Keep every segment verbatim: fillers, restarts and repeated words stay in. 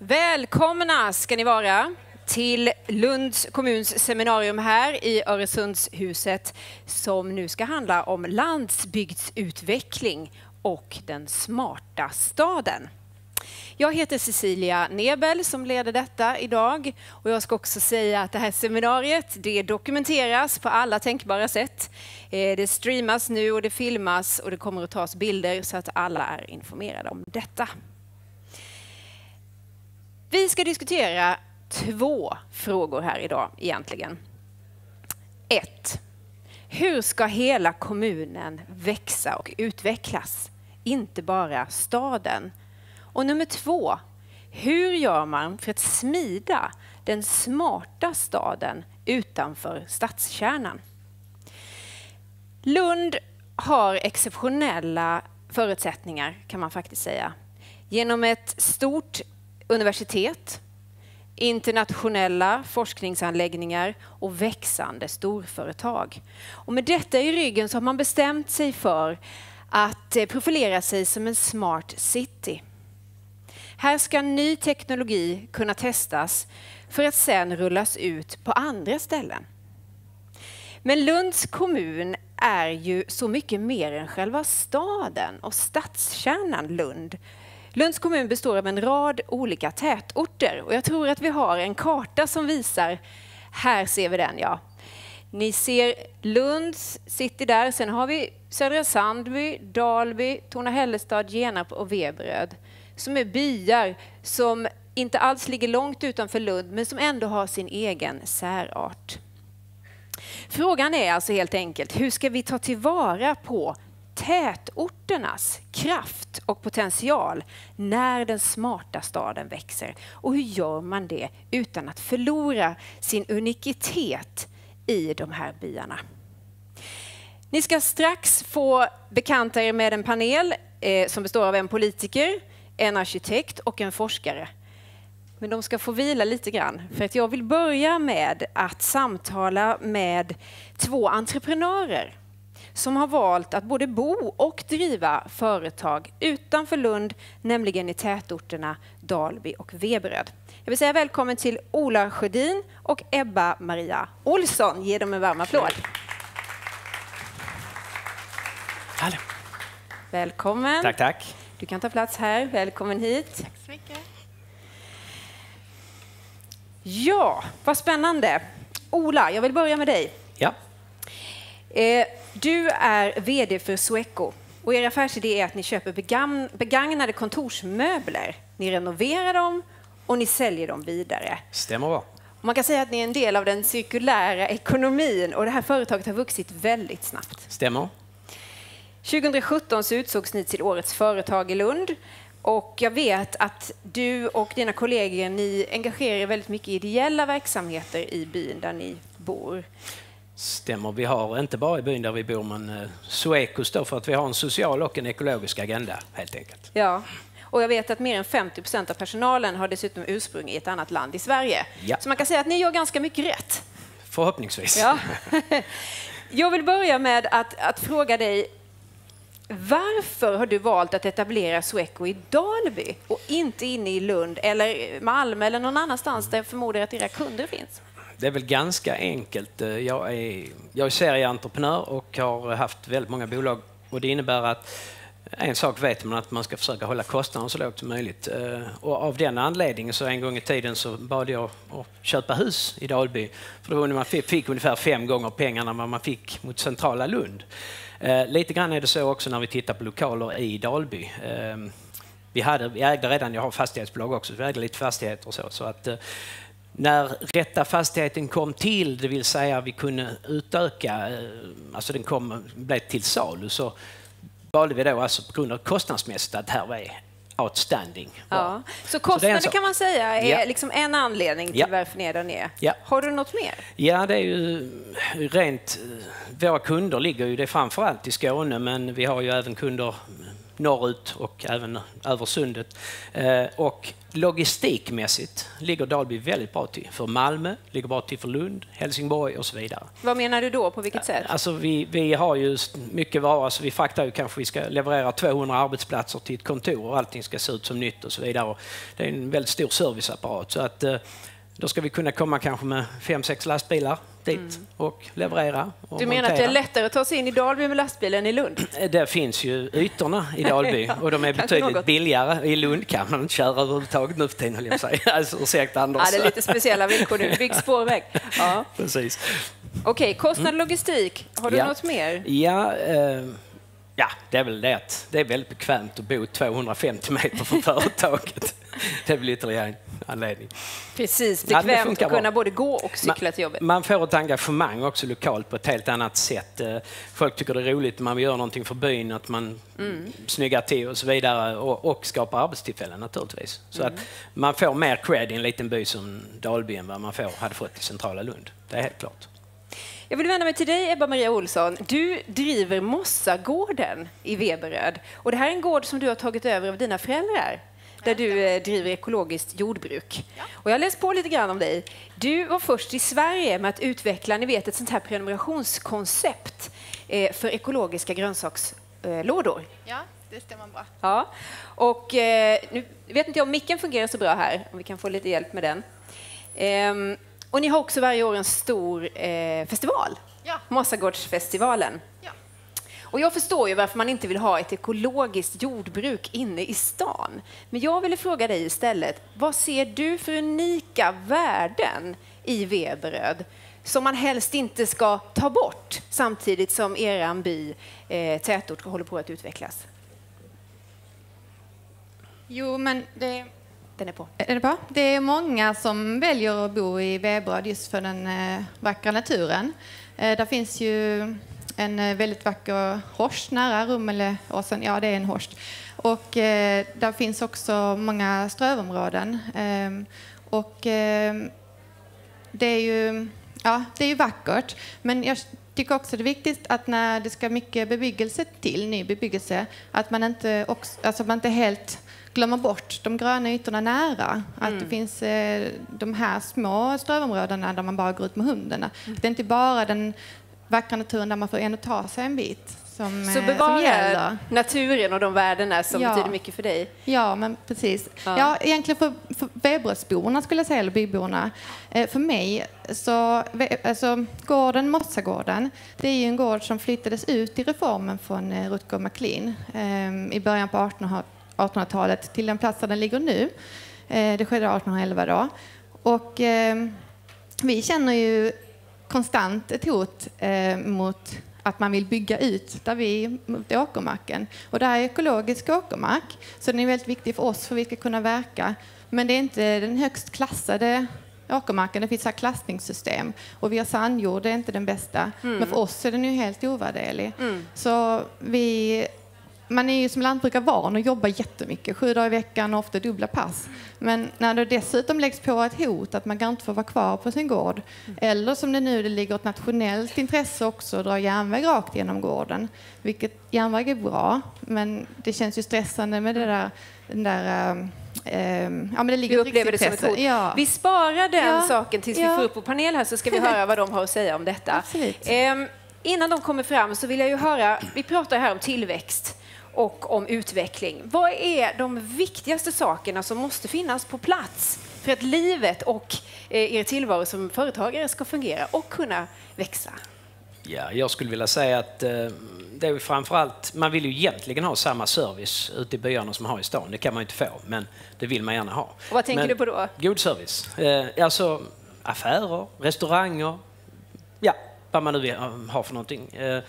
Välkomna ska ni vara till Lunds kommuns seminarium här i Öresundshuset som nu ska handla om landsbygdsutveckling och den smarta staden. Jag heter Cecilia Nebel som leder detta idag och jag ska också säga att det här seminariet det dokumenteras på alla tänkbara sätt. Det streamas nu och det filmas och det kommer att tas bilder så att alla är informerade om detta. Vi ska diskutera två frågor här idag egentligen. Ett. Hur ska hela kommunen växa och utvecklas? Inte bara staden. Och nummer två. Hur gör man för att smida den smarta staden utanför stadskärnan? Lund har exceptionella förutsättningar kan man faktiskt säga. Genom ett stort universitet, internationella forskningsanläggningar och växande storföretag. Och med detta i ryggen så har man bestämt sig för att profilera sig som en smart city. Här ska ny teknologi kunna testas för att sedan rullas ut på andra ställen. Men Lunds kommun är ju så mycket mer än själva staden och stadskärnan Lund. Lunds kommun består av en rad olika tätorter och jag tror att vi har en karta som visar, här ser vi den ja. Ni ser Lunds city där, sen har vi Södra Sandby, Dalby, Torna-Hällestad, Genarp och Veberöd som är byar som inte alls ligger långt utanför Lund men som ändå har sin egen särart. Frågan är alltså helt enkelt, hur ska vi ta tillvara på tätorternas kraft och potential när den smarta staden växer? Och hur gör man det utan att förlora sin unikitet i de här byarna? Ni ska strax få bekanta er med en panel eh, som består av en politiker, en arkitekt och en forskare. Men de ska få vila lite grann för att jag vill börja med att samtala med två entreprenörer som har valt att både bo och driva företag utanför Lund, nämligen i tätorterna Dalby och Veberöd. Jag vill säga välkommen till Ola Sjödin och Ebba Maria Olsson. Ge dem en varm applåd. Hallå. Välkommen. Tack, tack. Du kan ta plats här. Välkommen hit. Tack så mycket. Ja, vad spännande. Ola, jag vill börja med dig. Ja. Eh, Du är vd för Sweco och er affärsidé är att ni köper begagn- begagnade kontorsmöbler. Ni renoverar dem och ni säljer dem vidare. Stämmer bra. Man kan säga att ni är en del av den cirkulära ekonomin och det här företaget har vuxit väldigt snabbt. Stämmer. tjugohundrasjutton så utsågs ni till årets företag i Lund och jag vet att du och dina kollegor ni engagerar er väldigt mycket i ideella verksamheter i byn där ni bor. Stämmer. Vi har inte bara i byn där vi bor, men uh, Sweco står för att vi har en social och en ekologisk agenda, helt enkelt. Ja, och jag vet att mer än femtio procent av personalen har dessutom ursprung i ett annat land i Sverige. Ja. Så man kan säga att ni gör ganska mycket rätt. Förhoppningsvis. Ja. Jag vill börja med att, att fråga dig, varför har du valt att etablera Sweco i Dalby och inte inne i Lund eller Malmö eller någon annanstans där jag förmodar att era kunder finns? Det är väl ganska enkelt. Jag är, jag är serieentreprenör och har haft väldigt många bolag och det innebär att en sak vet man att man ska försöka hålla kostnaderna så lågt som möjligt. Och av den anledningen så en gång i tiden så bad jag att köpa hus i Dalby. För då man fick, fick ungefär fem gånger pengarna vad man fick mot centrala Lund. Lite grann är det så också när vi tittar på lokaler i Dalby. Vi, hade, vi ägde redan, jag har fastighetsbolag också, vi ägde lite fastigheter och så. så att, när rätta fastigheten kom till, det vill säga vi kunde utöka, alltså den kom, blev till salu, så valde vi då alltså på grund av kostnadsmässigt att här var outstanding. Ja. Så kostnader så kan man säga är ja. liksom en anledning till ja. varför ni är där nere. Ja. Har du något mer? Ja, det är ju rent, våra kunder ligger ju det framförallt i Skåne, men vi har ju även kunder norrut och även över sundet. Eh, och logistikmässigt ligger Dalby väldigt bra till för Malmö, ligger bra till för Lund, Helsingborg och så vidare. Vad menar du då? På vilket sätt? Alltså vi, vi har ju mycket varor, så vi fraktar ju kanske vi ska leverera tvåhundra arbetsplatser till ett kontor och allting ska se ut som nytt och så vidare. Och det är en väldigt stor serviceapparat, så att eh, då ska vi kunna komma kanske med fem, sex lastbilar dit mm. och leverera. Och du menar montera. Att det är lättare att ta sig in i Dalby med lastbilen i Lund? Det finns ju ytorna i Dalby och de är betydligt något. billigare. I Lund kan man inte köra överhuvudtaget nu för tiden, höll jag säga. Alltså, ursäkta Anders. Ja, det är lite speciella villkor nu. Bygg spårväg. Ja. Precis. Okej, okay, kostnad logistik. Har du ja. något mer? Ja, eh, ja, det är väl det att det är väldigt bekvämt att bo tvåhundrafemtio meter från företaget. Det är väl ytterligare en anledning. Precis, bekvämt ja, att kunna både gå och cykla man, till jobbet. Man får ett engagemang också lokalt på ett helt annat sätt. Folk tycker det är roligt, man gör någonting för byn, att man mm. snyggar till och så vidare och, och skapar arbetstillfällen naturligtvis. Så mm. att man får mer cred i en liten by som Dalby än vad man får, hade fått i centrala Lund. Det är helt klart. Jag vill vända mig till dig, Ebba Maria Olsson. Du driver Mossagården i Veberöd. Och det här är en gård som du har tagit över av dina föräldrar, där du eh, driver ekologiskt jordbruk. Ja. Och jag har läst på lite grann om dig. Du var först i Sverige med att utveckla, ni vet, ett sånt här prenumerationskoncept eh, för ekologiska grönsakslådor. Eh, ja, det stämmer bra. Ja. Och eh, nu vet inte jag om micken fungerar så bra här, om vi kan få lite hjälp med den. Eh, och ni har också varje år en stor eh, festival, ja. Mossagårdsfestivalen. Ja. Och jag förstår ju varför man inte vill ha ett ekologiskt jordbruk inne i stan. Men jag ville fråga dig istället, vad ser du för unika värden i Veberöd som man helst inte ska ta bort samtidigt som eran by, eh, tätort, håller på att utvecklas? Jo, men det... Den är på. Är det bra? Det är många som väljer att bo i Veberöd just för den eh, vackra naturen. Eh, där finns ju en väldigt vacker horst nära Rummelåsen. Ja, det är en horst. Och eh, där finns också många strövområden. Eh, och eh, det är ju ja, det är ju vackert. Men jag tycker också det är viktigt att när det ska mycket bebyggelse till, ny bebyggelse, att man inte, också, alltså man inte helt glömmer bort de gröna ytorna nära. Mm. Att det finns eh, de här små strövområdena där man bara går ut med hundarna. Mm. Det är inte bara den vackra naturen där man får en att ta sig en bit som, så bevara som gäller. Naturen och de värdena som ja. betyder mycket för dig. Ja, men precis. Ja, ja egentligen för, för Veberödsborna skulle jag säga, eller byborna. Eh, för mig så, alltså gården Mossagården, det är ju en gård som flyttades ut i reformen från eh, Rutger McLean eh, i början på artonhundratalet till den plats där den ligger nu. Eh, det skedde artonhundraelva då. Och eh, vi känner ju konstant ett hot eh, mot att man vill bygga ut där vi mot åkermarken. Och det här är ekologisk åkermark, så den är väldigt viktig för oss för att vi ska kunna verka. Men det är inte den högst klassade åkermarken. Det finns här klassningssystem. Och vi har sandjord, det är inte den bästa. Mm. Men för oss är den ju helt ovärderlig. Mm. Så vi... Man är ju som lantbrukare van och jobbar jättemycket, sju dagar i veckan och ofta dubbla pass. Men när det dessutom läggs på ett hot att man kan inte få vara kvar på sin gård, mm. eller som det nu det ligger ett nationellt intresse också att dra järnväg rakt genom gården, vilket järnväg är bra, men det känns ju stressande med det där, den där äh, ja, men det ligger vi upplever det som ett hot. Ja. Vi sparar den ja. saken tills ja. vi får upp på panel här, så ska vi höra vad de har att säga om detta. Absolut. Ähm, innan de kommer fram så vill jag ju höra, vi pratar här om tillväxt och om utveckling. Vad är de viktigaste sakerna som måste finnas på plats för att livet och eh, er tillvaro som företagare ska fungera och kunna växa? Ja, jag skulle vilja säga att eh, det är framförallt, man vill ju egentligen ha samma service ute i byarna som man har i stan. Det kan man inte få, men det vill man gärna ha. Och vad tänker men, du på då? God service. Eh, alltså affärer, restauranger, ja, vad man nu har för någonting.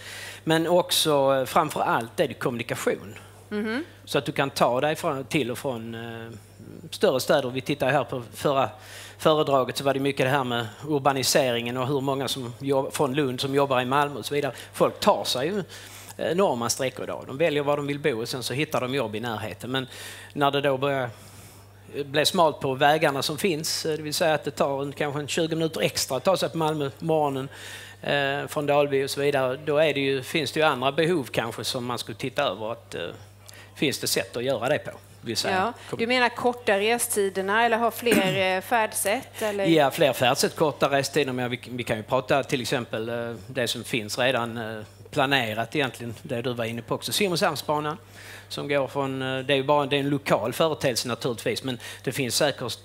Men också framför allt är det kommunikation. Mm-hmm. Så att du kan ta dig till och från större städer. Vi tittar här på förra föredraget, så var det mycket det här med urbaniseringen och hur många som jobbar, från Lund som jobbar i Malmö och så vidare. Folk tar sig ju enorma sträckor idag. De väljer var de vill bo och sen så hittar de jobb i närheten. Men när det då börjar bli smalt på vägarna som finns, det vill säga att det tar kanske en tjugo minuter extra att ta sig på Malmö morgonen eh, från Dalby och så vidare, då är det ju, finns det ju andra behov kanske som man skulle titta över. Att, eh, finns det sätt att göra det på. Ja. Du menar korta restiderna eller ha fler färdsätt? Eller? Ja, fler färdsätt, korta restider. Men vi, vi kan ju prata till exempel det som finns redan planerat egentligen, det du var inne på också. Simrishamnsbanan som går från, det är ju bara det är en lokal företeelse naturligtvis, men det finns säkert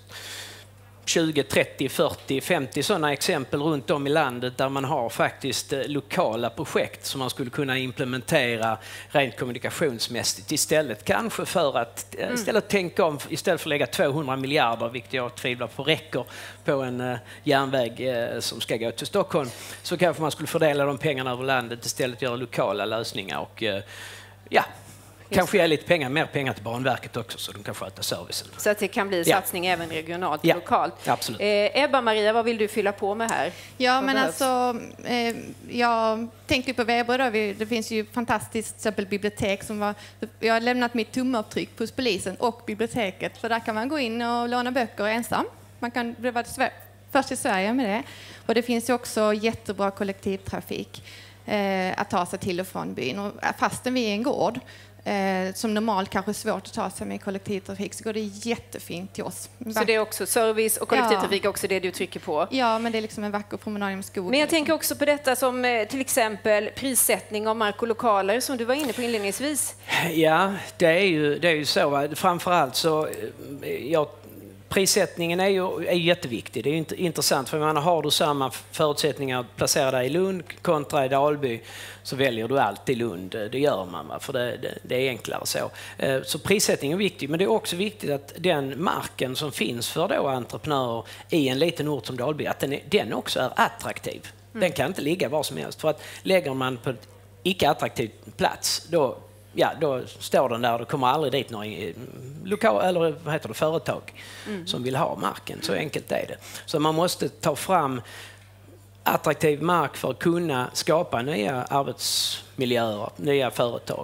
tjugo, trettio, fyrtio, femtio sådana exempel runt om i landet där man har faktiskt lokala projekt som man skulle kunna implementera rent kommunikationsmässigt istället. Kanske för att mm. istället tänka om, istället för att lägga tvåhundra miljarder, vilket jag tvivlar på räcker på en uh, järnväg uh, som ska gå till Stockholm, så kanske man skulle fördela de pengarna över landet, istället göra lokala lösningar och uh, ja, kanske ge lite pengar, mer pengar till Banverket också så de kan sköta servicen. Så att det kan bli satsning ja. även regionalt och ja, lokalt. Absolut. Eh, Ebba-Maria, vad vill du fylla på med här? Ja, vad men behövs? alltså, eh, jag tänker på Weber då. Vi, det finns ju fantastiskt exempel bibliotek som var, jag har lämnat mitt tumavtryck hos polisen och biblioteket, för där kan man gå in och låna böcker ensam. Man kan bli först i Sverige med det. Och det finns ju också jättebra kollektivtrafik eh, att ta sig till och från byn. Och fastän vi är en gård Eh, som normalt kanske är svårt att ta sig med kollektivtrafik, så går det jättefint till oss. Så det är också service och kollektivtrafik ja. också det du trycker på? Ja, men det är liksom en vacker promenad genom skogen. Men jag tänker också på detta som eh, till exempel prissättning av mark och lokaler som du var inne på inledningsvis. Ja, det är ju, det är ju så. Framförallt så jag prissättningen är ju är jätteviktig. Det är ju inte intressant, för man har du samma förutsättningar att placera dig i Lund kontra i Dalby, så väljer du alltid Lund. Det gör man, va? För det, det, det är enklare så. Så prissättningen är viktig, men det är också viktigt att den marken som finns för då entreprenörer i en liten ort som Dalby, att den, är, den också är attraktiv. Mm. Den kan inte ligga var som helst, för att lägger man på ett icke-attraktiv plats, då ja, då står den där och det kommer aldrig dit några lokal, eller vad heter det, företag mm. som vill ha marken. Så enkelt är det. Så man måste ta fram attraktiv mark för att kunna skapa nya arbetsmiljöer, nya företag.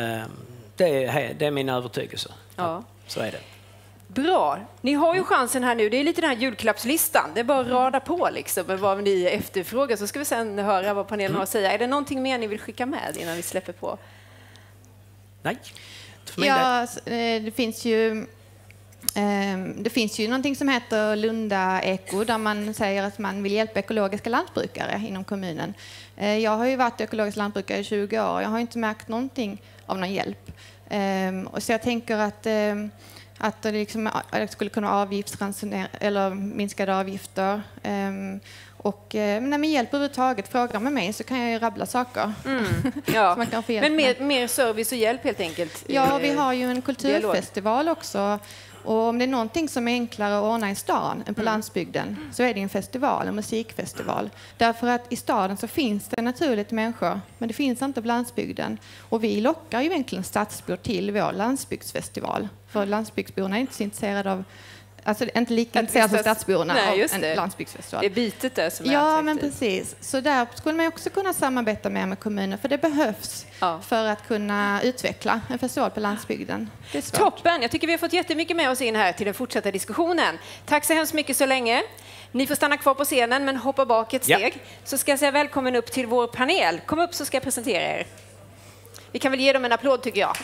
Det är, det är min övertygelse. Ja. Så är det. Bra. Ni har ju chansen här nu. Det är lite den här julklappslistan. Det är bara att rada på liksom med vad ni efterfrågar, så ska vi sen höra vad panelen har att säga. Är det någonting mer ni vill skicka med innan vi släpper på? Nej. Ja, det finns ju det finns ju någonting som heter Lunda Eko, där man säger att man vill hjälpa ekologiska lantbrukare inom kommunen. Jag har ju varit ekologisk lantbrukare i tjugo år. Jag har inte märkt någonting av någon hjälp. Och så jag tänker att att det liksom skulle kunna avgiftsransonera eller minskade avgifter. Och nej, med hjälp överhuvudtaget, frågar med mig så kan jag ju rabbla saker. Mm, ja. man kan få hjälp. Men mer, mer service och hjälp helt enkelt? Ja, vi har ju en kulturfestival dialog. också. Och om det är någonting som är enklare att ordna i stan än på mm. landsbygden, så är det en festival, en musikfestival. Därför att i staden så finns det naturligt människor, men det finns inte på landsbygden. Och vi lockar ju egentligen stadsbor till vår landsbygdsfestival. För landsbygdsborna är inte så intresserade av, alltså inte lika intresserade som stadsborna av en landsbygdsfestival. Det är bitet där som är Ja, attraktivt. men precis. Så där skulle man också kunna samarbeta med med kommunen, för det behövs ja. för att kunna utveckla en festival på landsbygden. Det är svårt. Toppen! Jag tycker vi har fått jättemycket med oss in här till den fortsatta diskussionen. Tack så hemskt mycket så länge. Ni får stanna kvar på scenen men hoppa bak ett steg. Ja. Så ska jag säga välkommen upp till vår panel. Kom upp så ska jag presentera er. Vi kan väl ge dem en applåd tycker jag.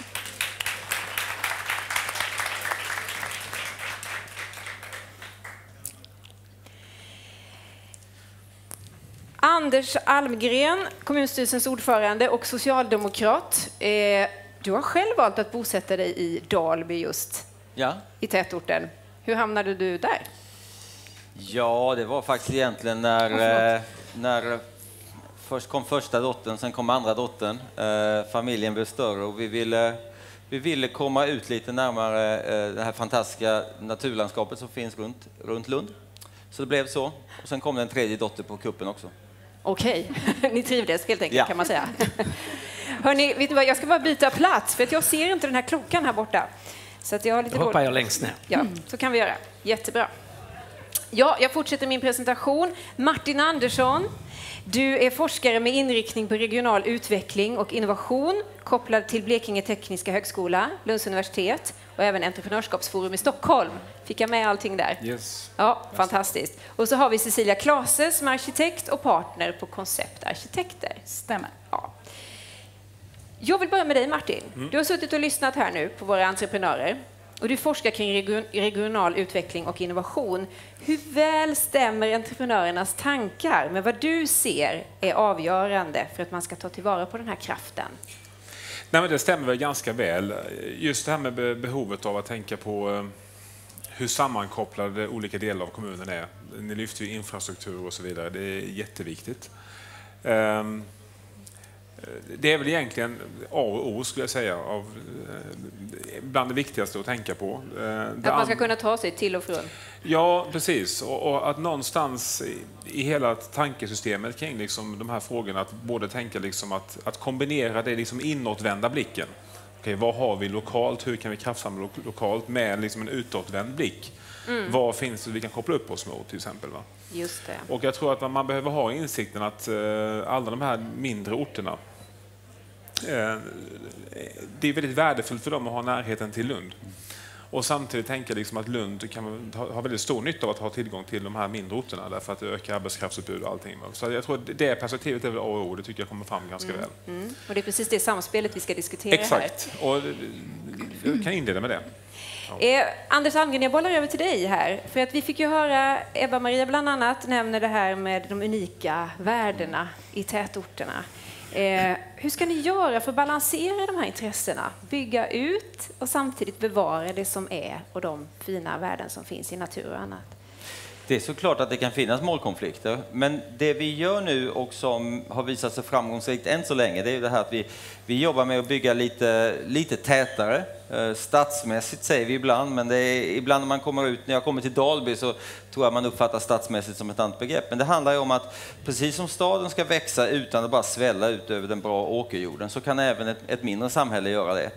Anders Almgren, kommunstyrelsens ordförande och socialdemokrat. Eh, du har själv valt att bosätta dig i Dalby just, ja. i tätorten. Hur hamnade du där? Ja, det var faktiskt egentligen när, eh, när först kom första dottern, sen kom andra dottern. Eh, familjen blev större och vi ville, vi ville komma ut lite närmare eh, det här fantastiska naturlandskapet som finns runt, runt Lund. Så det blev så. Och sen kom det en tredje dotter på kuppen också. Okej, ni trivdes helt enkelt ja. kan man säga. Hörrni, vet du vad, jag ska bara byta plats för att jag ser inte den här klockan här borta. Så att jag har lite Då hoppar jag längst ner. Ja, så kan vi göra. Jättebra. Ja, jag fortsätter min presentation. Martin Andersson, du är forskare med inriktning på regional utveckling och innovation kopplad till Blekinge Tekniska Högskola, Lunds universitet och även Entreprenörskapsforum i Stockholm. Fick jag med allting där? Yes. Ja, fantastiskt. Och så har vi Cecilia Klase som är arkitekt och partner på Koncept Arkitekter. Stämmer. Ja. Jag vill börja med dig, Martin. Mm. Du har suttit och lyssnat här nu på våra entreprenörer. Och du forskar kring regional utveckling och innovation. Hur väl stämmer entreprenörernas tankar med vad du ser är avgörande för att man ska ta tillvara på den här kraften? Nej, men det stämmer väl ganska väl. Just det här med behovet av att tänka på hur sammankopplade olika delar av kommunen är. Ni lyfter ju infrastruktur och så vidare. Det är jätteviktigt. Det är väl egentligen A och O, skulle jag säga, av bland det viktigaste att tänka på. Att man ska kunna ta sig till och från. Ja, precis. Och, och att någonstans i, i hela tankesystemet kring liksom de här frågorna, att både tänka liksom att, att kombinera det liksom inåtvända blicken. Okej, vad har vi lokalt? Hur kan vi kraftsamla lo lokalt med liksom en utåtvänd blick? Mm. Vad finns det vi kan koppla upp oss mot till exempel? Va? Just det. Och jag tror att man behöver ha insikten att uh, alla de här mindre orterna, uh, det är väldigt värdefullt för dem att ha närheten till Lund. Och samtidigt tänka liksom att Lund kan ha väldigt stor nytta av att ha tillgång till de här mindre orterna, därför att det ökar arbetskraftsutbud och allting. Så jag tror att det perspektivet är väl A och O, det tycker jag kommer fram ganska mm. väl. Mm. Och det är precis det samspelet vi ska diskutera. Exakt. Här. Och jag kan inleda med det. Ja. Eh, Anders Almgren, jag bollar över till dig här. För att vi fick ju höra, Ebba-Maria bland annat nämner det här med de unika värdena i tätorterna. Eh, hur ska ni göra för att balansera de här intressena? Bygga ut och samtidigt bevara det som är och de fina värden som finns i natur och annat. Det är såklart att det kan finnas målkonflikter, men det vi gör nu och som har visat sig framgångsrikt än så länge, det är ju det här att vi, vi jobbar med att bygga lite, lite tätare. Stadsmässigt säger vi ibland, men det är, ibland när man kommer ut, när jag kommer till Dalby så tror jag man uppfattar stadsmässigt som ett annat begrepp. Men det handlar ju om att precis som staden ska växa utan att bara svälla ut över den bra åkerjorden, så kan även ett, ett mindre samhälle göra det.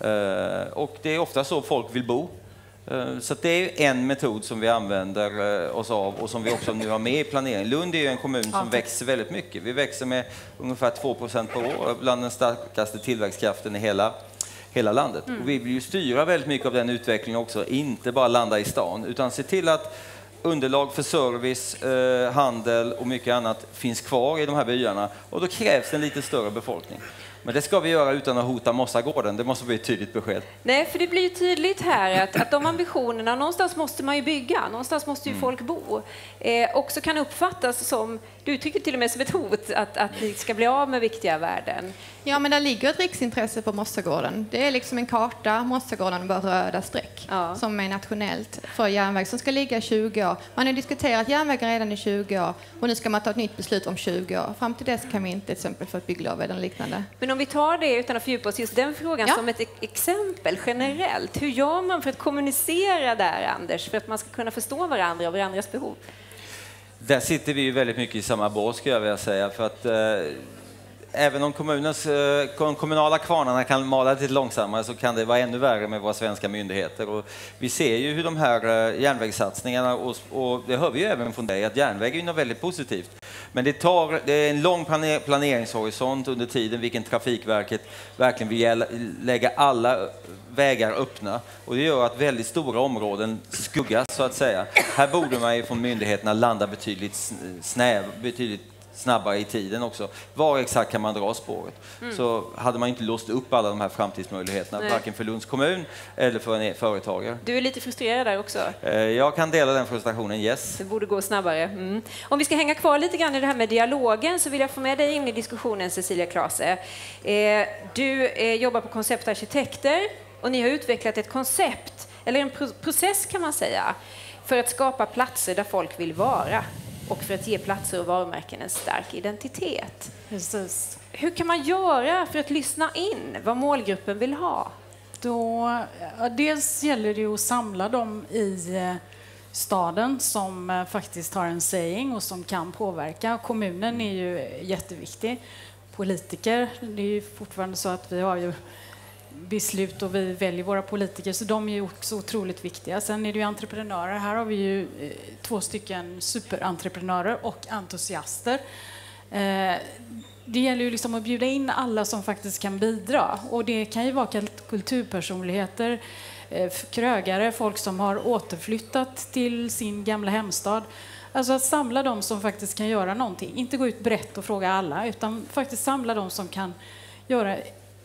Och det är ofta så folk vill bo. Så det är en metod som vi använder oss av och som vi också nu har med i planeringen. Lund är ju en kommun som ja, växer väldigt mycket. Vi växer med ungefär två procent per år, bland den starkaste tillväxtkraften i hela, hela landet. Mm. Och vi vill ju styra väldigt mycket av den utvecklingen också, inte bara landa i stan, utan se till att underlag för service, eh, handel och mycket annat finns kvar i de här byarna. Och då krävs en lite större befolkning. Men det ska vi göra utan att hota Mossagården. Det måste bli ett tydligt besked. Nej, för det blir ju tydligt här att, att de ambitionerna, någonstans måste man ju bygga, någonstans måste ju mm. folk bo. Eh, också kan uppfattas som, du tycker till och med som ett hot att, att vi ska bli av med viktiga värden. Ja, men där ligger ett riksintresse på Mossagården. Det är liksom en karta, Mossagården och bara röda streck, ja. Som är nationellt för järnväg som ska ligga tjugo år. Man har diskuterat järnvägen redan i tjugo år och nu ska man ta ett nytt beslut om tjugo år. Fram till dess kan vi inte till exempel få ett bygglov eller liknande. Men om vi tar det utan att fördjupa oss just den frågan ja. Som ett exempel generellt. Hur gör man för att kommunicera där, Anders, för att man ska kunna förstå varandra och varandras behov? Där sitter vi ju väldigt mycket i samma båt, skulle jag vilja säga, för att eh, även om kommunens, eh, kommunala kvarnarna kan mala lite långsammare så kan det vara ännu värre med våra svenska myndigheter. Och vi ser ju hur de här eh, järnvägssatsningarna, och, och det hör vi ju även från dig, att järnväg är ju något väldigt positivt. Men det, tar, det är en lång planer, planeringshorisont under tiden vilken Trafikverket verkligen vill lägga alla vägar öppna. Och det gör att väldigt stora områden skuggas, så att säga. Här borde man ju från myndigheterna landa betydligt snäv, betydligt snabbare i tiden också. Var exakt kan man dra spåret? Mm. Så hade man inte låst upp alla de här framtidsmöjligheterna, Nej. Varken för Lunds kommun eller för en företagare. Du är lite frustrerad där också. Jag kan dela den frustrationen, yes. Det borde gå snabbare. Mm. Om vi ska hänga kvar lite grann i det här med dialogen så vill jag få med dig in i diskussionen, Cecilia Klase. Du jobbar på Konceptarkitekter och ni har utvecklat ett koncept, eller en process kan man säga, för att skapa platser där folk vill vara. Och för att ge platser och varumärken en stark identitet. Precis. Hur kan man göra för att lyssna in vad målgruppen vill ha? Då, ja, dels gäller det att samla dem i staden som faktiskt har en saying och som kan påverka. Kommunen är ju jätteviktig. Politiker, det är ju fortfarande så att vi har ju beslut och vi väljer våra politiker, så de är ju också otroligt viktiga. Sen är det ju entreprenörer. Här har vi ju eh, två stycken superentreprenörer och entusiaster. Eh, det gäller ju liksom att bjuda in alla som faktiskt kan bidra, och det kan ju vara kulturpersonligheter, eh, krögare, folk som har återflyttat till sin gamla hemstad. Alltså att samla dem som faktiskt kan göra någonting. Inte gå ut brett och fråga alla, utan faktiskt samla dem som kan göra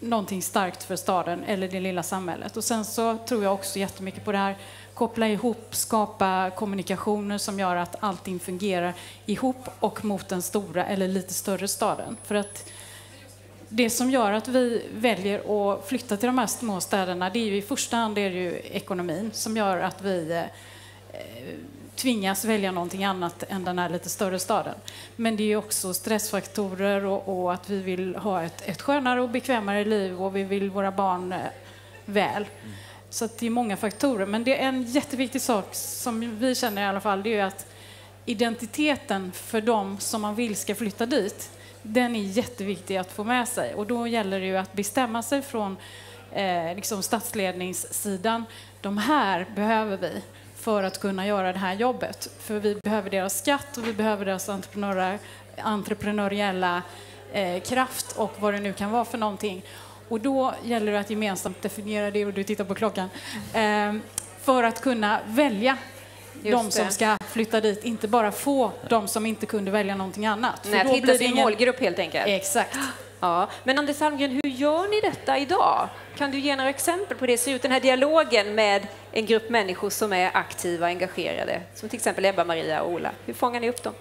någonting starkt för staden eller det lilla samhället. Och sen så tror jag också jättemycket på det här, koppla ihop, skapa kommunikationer som gör att allting fungerar ihop och mot den stora eller lite större staden. För att det som gör att vi väljer att flytta till de här små städerna, det är ju i första hand är det ju ekonomin som gör att vi eh, tvingas välja någonting annat än den här lite större staden. Men det är också stressfaktorer och, och att vi vill ha ett, ett skönare och bekvämare liv och vi vill våra barn eh, väl. Mm. Så att det är många faktorer. Men det är en jätteviktig sak som vi känner i alla fall, det är att identiteten för dem som man vill ska flytta dit, den är jätteviktig att få med sig. Och då gäller det ju att bestämma sig från eh, liksom statsledningssidan. De här behöver vi för att kunna göra det här jobbet. För vi behöver deras skatt och vi behöver deras entreprenörer, entreprenöriella eh, kraft och vad det nu kan vara för någonting. Och då gäller det att gemensamt definiera det, och du tittar på klockan, eh, för att kunna välja de som ska flytta dit, inte bara få de som inte kunde välja någonting annat. Nej, att hitta sin ingen... målgrupp helt enkelt. Exakt. Ja. Men Anders Almgren, hur gör ni detta idag? Kan du ge några exempel på det? Ser ut den här dialogen med en grupp människor som är aktiva och engagerade, som till exempel Ebba, Maria och Ola. Hur fångar ni upp dem?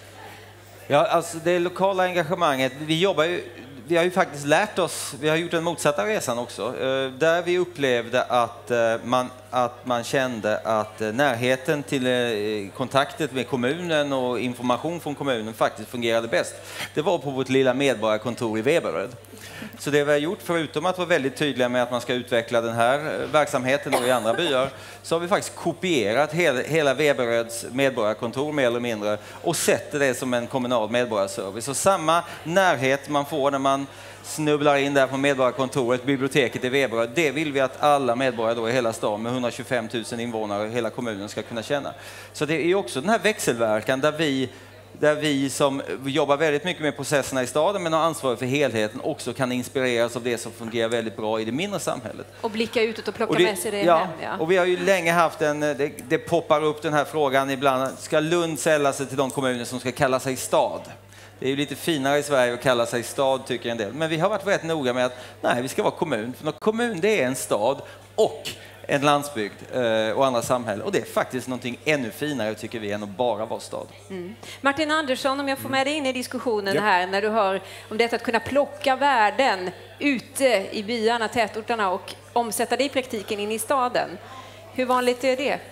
Ja, alltså det lokala engagemanget, vi jobbar ju, vi har ju faktiskt lärt oss, vi har gjort den motsatta resan också, där vi upplevde att man, att man kände att närheten till kontaktet med kommunen och information från kommunen faktiskt fungerade bäst. Det var på vårt lilla medborgarkontor i Veberöd. Så det vi har gjort, förutom att vara väldigt tydliga med att man ska utveckla den här verksamheten och i andra byar, så har vi faktiskt kopierat hela, hela Veberöds medborgarkontor mer eller mindre och sätter det som en kommunal medborgarservice. Och samma närhet man får när man snubblar in där på medborgarkontoret, biblioteket i Veberöd, det vill vi att alla medborgare då i hela stan med hundratjugofem tusen invånare, hela kommunen, ska kunna känna. Så det är också den här växelverkan där vi där vi som jobbar väldigt mycket med processerna i staden men har ansvar för helheten också kan inspireras av det som fungerar väldigt bra i det mindre samhället. Och blicka utåt och plocka och det, med sig det ja, hem. Ja, och vi har ju länge haft en, det, det poppar upp den här frågan ibland, ska Lund sälla sig till de kommuner som ska kalla sig stad? Det är ju lite finare i Sverige att kalla sig stad, tycker en del. Men vi har varit väldigt noga med att nej, vi ska vara kommun. För kommun, det är en stad och en landsbygd eh, och andra samhällen. Och det är faktiskt någonting ännu finare, tycker vi, än att bara vara stad. Mm. Martin Andersson, om jag får med dig in i diskussionen mm. här, när du hör om detta att kunna plocka värden ute i byarna, tätorterna och omsätta det i praktiken in i staden. Hur vanligt är det?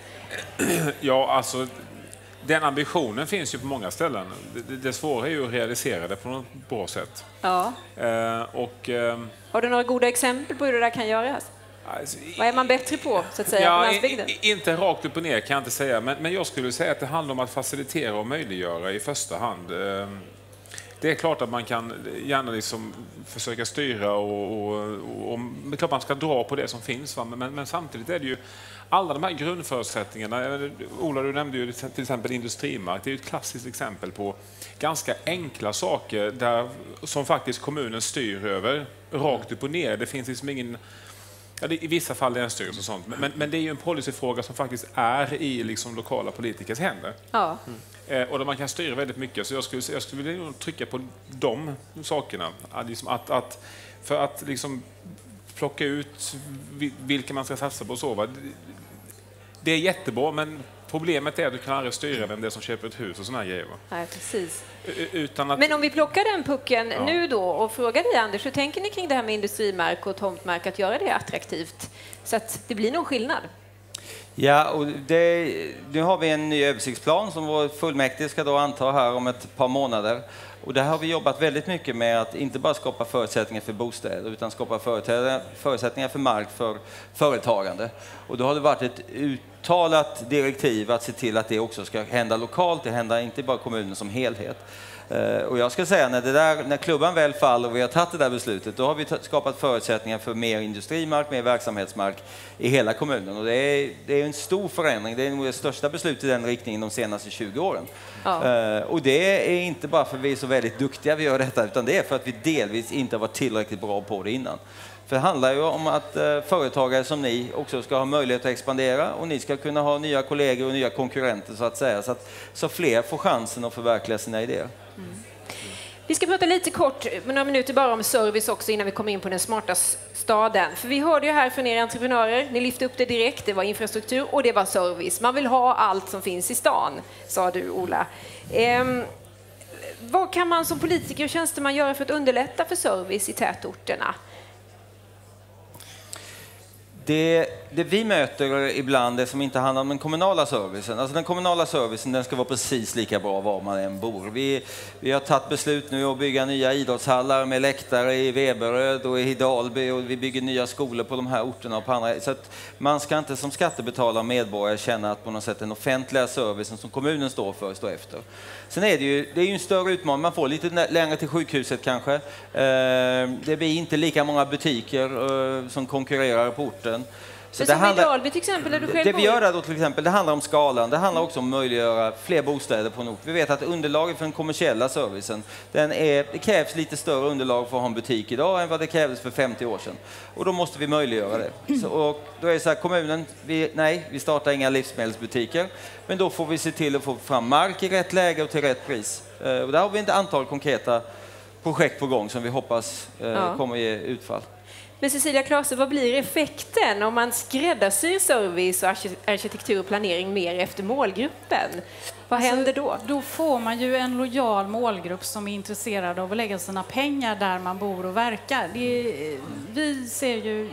Ja, alltså den ambitionen finns ju på många ställen. Det, det svåra är ju att realisera det på något bra sätt. Ja. Eh, och, eh, har du några goda exempel på hur det där kan göras? Alltså, vad är man bättre på, så att säga, ja, på landsbygden? Inte rakt upp och ner kan jag inte säga, men, men jag skulle säga att det handlar om att facilitera och möjliggöra i första hand. Det är klart att man kan gärna liksom försöka styra och, och, och, och det är klart man ska dra på det som finns, va? Men, men samtidigt är det ju alla de här grundförutsättningarna. Ola, du nämnde ju till exempel industrimark. Det är ju ett klassiskt exempel på ganska enkla saker där, som faktiskt kommunen styr över rakt upp och ner. Det finns liksom ingen... Ja, det, i vissa fall länsstyrelse och sånt, men, men det är ju en policyfråga som faktiskt är i liksom lokala politikers händer. Ja. Mm. Eh, och där man kan styra väldigt mycket, så jag skulle, jag skulle vilja trycka på de sakerna. Att, liksom, att, att, för att liksom plocka ut vilka man ska satsa på och så. Va? Det är jättebra, men problemet är att du kan aldrig styra vem det är som köper ett hus och såna här grejer. Va? Nej, precis. Utan att... Men om vi plockar den pucken ja. nu då och frågar dig, Anders, hur tänker ni kring det här med industrimark och tomtmark, att göra det attraktivt så att det blir någon skillnad? Ja, och det, nu har vi en ny översiktsplan som vår fullmäktige ska då anta här om ett par månader. Och där har vi jobbat väldigt mycket med att inte bara skapa förutsättningar för bostäder utan skapa förutsättningar för mark för företagande. Och då har det varit ett uttalat direktiv att se till att det också ska hända lokalt, det händer inte bara kommunen som helhet. Och jag ska säga, när, det där, när klubban väl faller och vi har tagit det där beslutet, då har vi skapat förutsättningar för mer industrimark, mer verksamhetsmark i hela kommunen. Och det är, det är en stor förändring, det är nog det största beslutet i den riktningen de senaste tjugo åren. Ja. Och det är inte bara för att vi är så väldigt duktiga vi gör detta, utan det är för att vi delvis inte har varit tillräckligt bra på det innan. För det handlar ju om att företagare som ni också ska ha möjlighet att expandera och ni ska kunna ha nya kollegor och nya konkurrenter, så att säga, så att så fler får chansen att förverkliga sina idéer. Mm. Vi ska prata lite kort, några minuter bara om service också innan vi kommer in på den smarta staden. För vi hörde ju här från er entreprenörer, ni lyfte upp det direkt, det var infrastruktur och det var service. Man vill ha allt som finns i stan, sa du Ola. Ehm, vad kan man som politiker och tjänsteman göra för att underlätta för service i tätorterna? Det, det vi möter ibland är som inte handlar om den kommunala servicen. Alltså den kommunala servicen den ska vara precis lika bra var man än bor. Vi, vi har tagit beslut nu att bygga nya idrottshallar med läktare i Veberöd och i Dalby och vi bygger nya skolor på de här orterna och på andra. Så att man ska inte som skattebetalare och medborgare känna att på något sätt den offentliga servicen som kommunen står för står efter. Sen är det ju, det är ju en större utmaning. Man får lite längre till sjukhuset kanske. Det blir inte lika många butiker som konkurrerar på orten. Så det som handlar, i Dalby till exempel, där du själv det vi gör där då till exempel, det handlar om skalan. Det handlar också om att möjliggöra fler bostäder på en ort. Vi vet att underlaget för den kommersiella servicen, den är, det krävs lite större underlag för att ha en butik idag än vad det krävdes för femtio år sedan. Och då måste vi möjliggöra det. Så, och då är det så här, kommunen, vi, nej, vi startar inga livsmedelsbutiker. Men då får vi se till att få fram mark i rätt läge och till rätt pris. Eh, och där har vi ett antal konkreta projekt på gång som vi hoppas eh, ja. kommer ge utfall. Men Cecilia Klase, vad blir effekten om man skräddarsyr service och arkitektur och planering mer efter målgruppen? Vad alltså, händer då? Då får man ju en lojal målgrupp som är intresserad av att lägga sina pengar där man bor och verkar. Det, vi ser ju